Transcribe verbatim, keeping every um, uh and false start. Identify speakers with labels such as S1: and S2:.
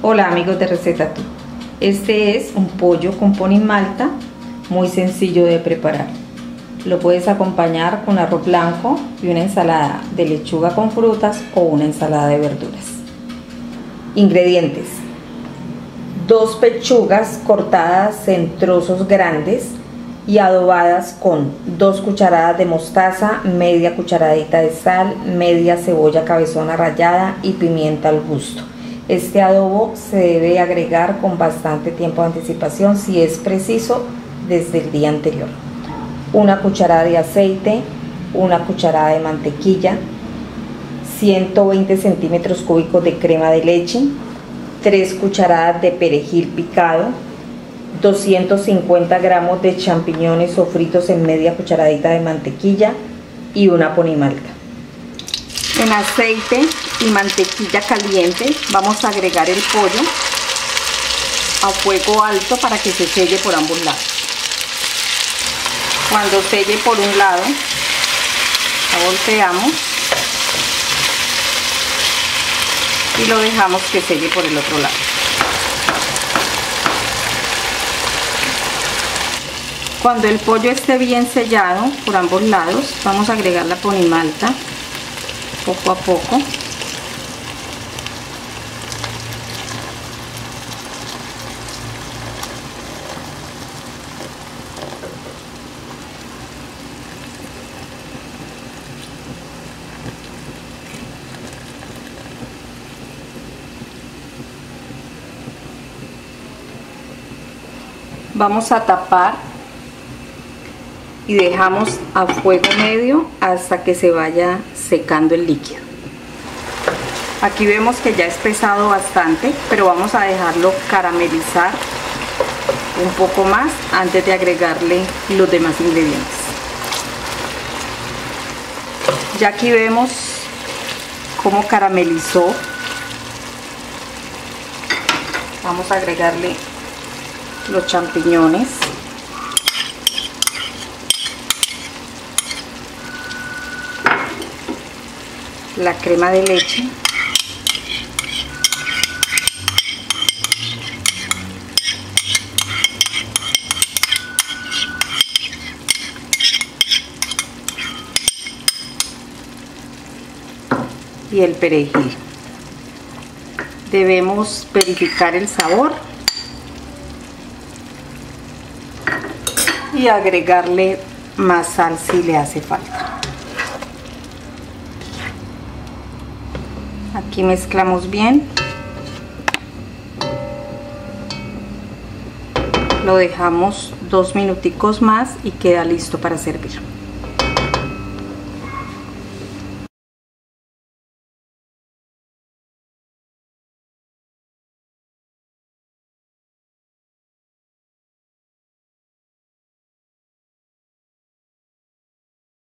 S1: Hola amigos de Receta Tú. Este es un pollo con ponimalta, muy sencillo de preparar. Lo puedes acompañar con arroz blanco y una ensalada de lechuga con frutas o una ensalada de verduras. Ingredientes: dos pechugas cortadas en trozos grandes y adobadas con dos cucharadas de mostaza, media cucharadita de sal, media cebolla cabezona rallada y pimienta al gusto. Este adobo se debe agregar con bastante tiempo de anticipación, si es preciso desde el día anterior. Una cucharada de aceite, una cucharada de mantequilla, ciento veinte centímetros cúbicos de crema de leche, tres cucharadas de perejil picado, doscientos cincuenta gramos de champiñones sofritos en media cucharadita de mantequilla y una ponimalta. En aceite y mantequilla caliente vamos a agregar el pollo a fuego alto para que se selle por ambos lados. Cuando selle por un lado, la volteamos y lo dejamos que selle por el otro lado. Cuando el pollo esté bien sellado por ambos lados, vamos a agregar la ponimalta poco a poco. Vamos a tapar y dejamos a fuego medio hasta que se vaya secando el líquido. Aquí vemos que ya ha espesado bastante, pero vamos a dejarlo caramelizar un poco más antes de agregarle los demás ingredientes. Ya aquí vemos cómo caramelizó. Vamos a agregarle los champiñones, la crema de leche, y el perejil. Debemos verificar el sabor y agregarle más sal si le hace falta. Aquí mezclamos bien, lo dejamos dos minuticos más y queda listo para servir.